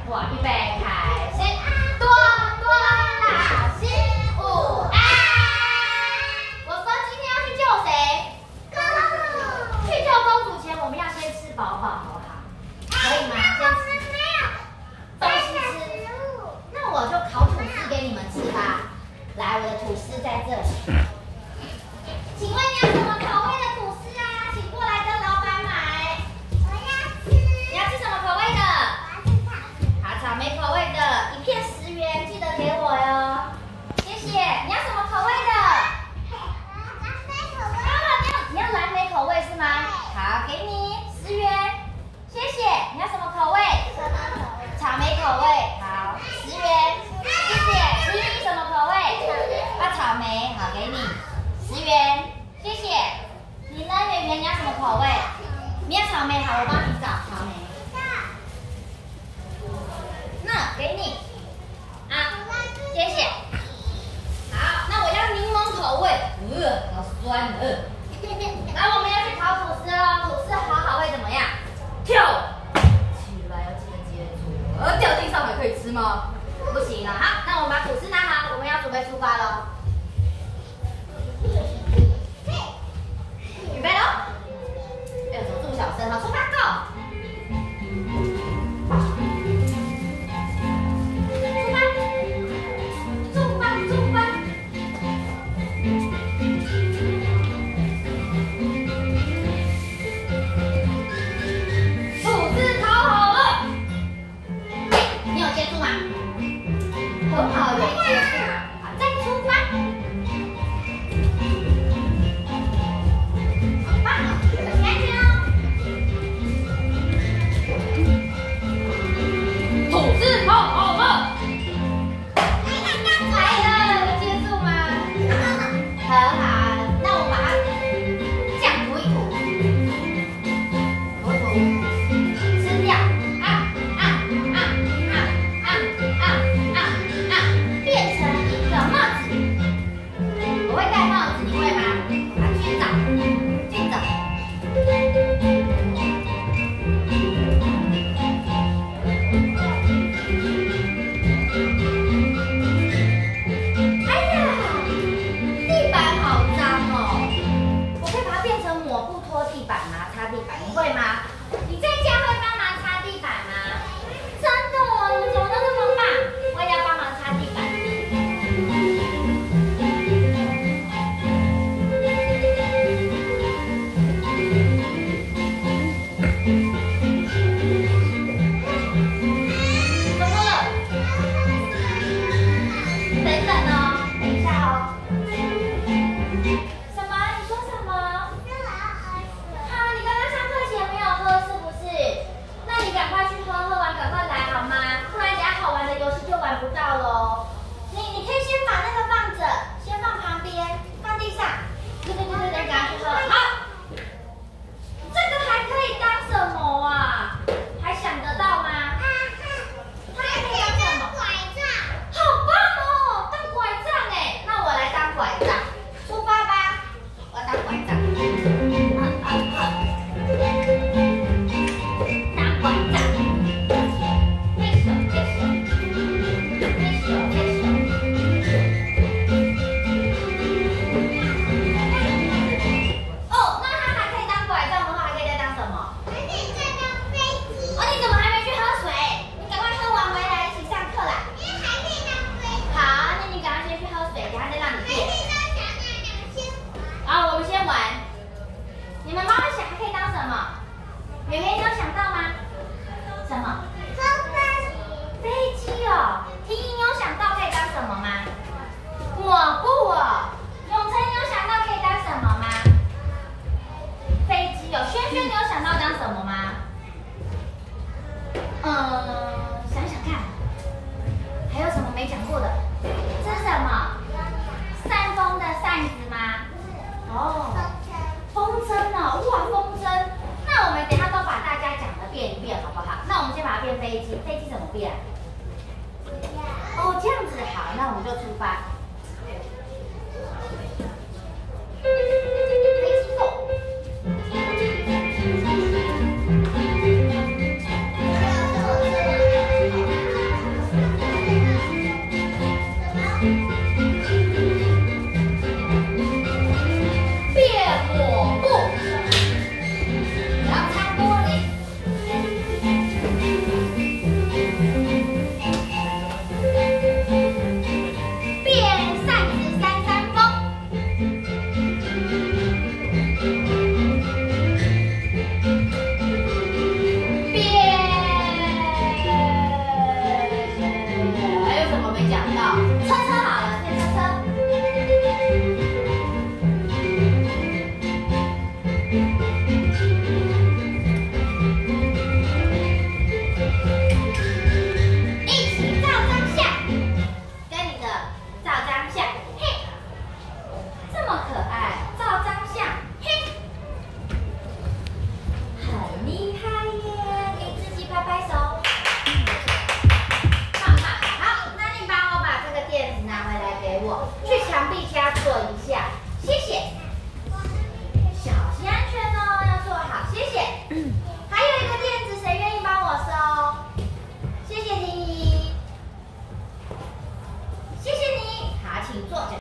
我预备开始，多多老师午安。我说今天要去救谁？去救公主前，我们要先吃饱饱，好不好？可以吗？先吃。东西吃。那我就烤吐司给你们吃吧。来，我的吐司在这里。请问你要什么口味的吐司啊？请过来跟老板买。我要吃。你要吃什么口味的？好，草莓口味的，一片10元，记得给我哟。谢谢。你要什么口味的？你要蓝莓口味是吗？好，给你10元。谢谢。你要什么口味？草莓口味。好，10元。谢谢。你什么口味？草莓。好，给你10元。谢谢。你呢，圆圆？你要什么口味？你要草莓，好，我帮你找草莓。那给你。啊，谢谢。好，那我要柠檬口味。好酸的。来，我们要去烤吐司喽。吐司好会怎么样？跳起来要记得接住。掉地上还可以吃吗？不行了。好，那我们把吐司拿好，我们要准备出发喽。预备喽！哎呦，怎么这么小声？好，出发 ，Go！ 出发！吐司烤好了，你有接住吗？很好，有接住。好，再出发。 我，去墙壁掐准一下。